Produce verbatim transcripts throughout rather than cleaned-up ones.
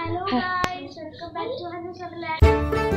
Hello guys, welcome back to HANNUS Woderland.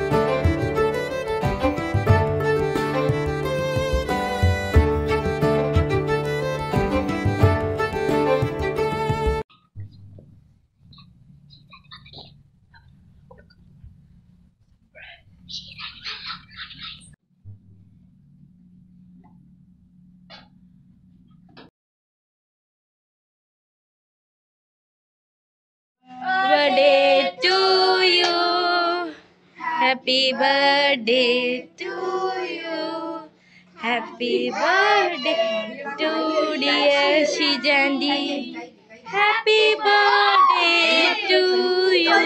Birthday to you, happy birthday to you, happy birthday to dear Sheeja, happy birthday to you.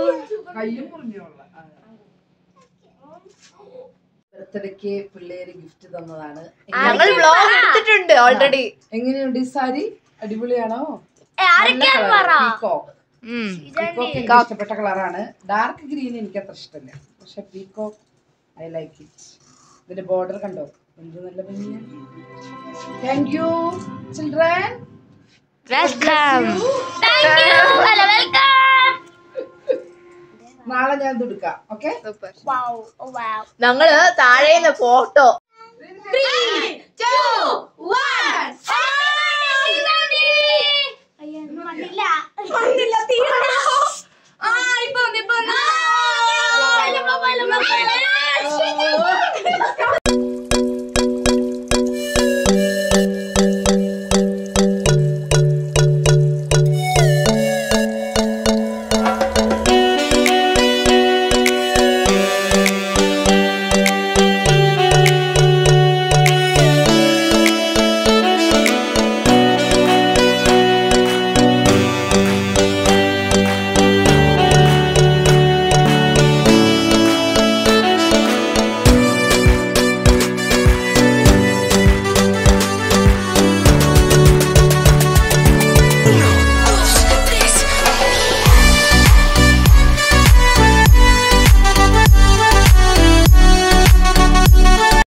ബർത്ത്ഡേക്ക് പിള്ളേര് gift തന്നതാണ്. ഞങ്ങൾ vlog എടുത്തിട്ടുണ്ട് already. എങ്ങനെയുണ്ട് ഈ സാരി? അടിപൊളിയാണോ? ഇഷ്ടപ്പെട്ട കളറാണ്. ഡാർക്ക് ഗ്രീൻ എനിക്ക് അത്ര ഇഷ്ടമല്ല, പക്ഷെ പീകോക്ക് ഐ ലൈക്ക് ഇറ്റ്. ഇതിന്റെ ബോർഡർ കണ്ടോ, എന്ത് നല്ല ഭംഗിയാണ്. Thank you children. നാളെ ഞാൻ ഇത് എടുക്കാം. ഓക്കെ, ഞങ്ങള് താഴേന്ന് ഫോട്ടോ മണ്ണില്ല